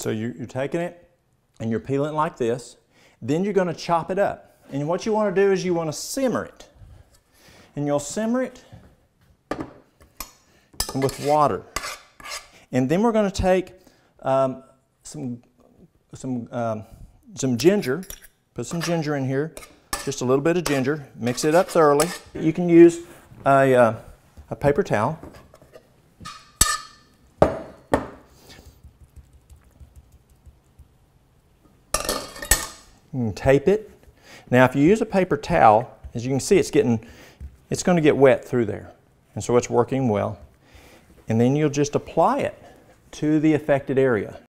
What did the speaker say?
So you're taking it and you're peeling it like this. Then you're going to chop it up. And what you want to do is you want to simmer it. And you'll simmer it with water. And then we're going to take some ginger, put some ginger in here, just a little bit of ginger, mix it up thoroughly. You can use a paper towel. You can tape it. Now if you use a paper towel, as you can see it's going to get wet through there. And so it's working well. And then you'll just apply it to the affected area.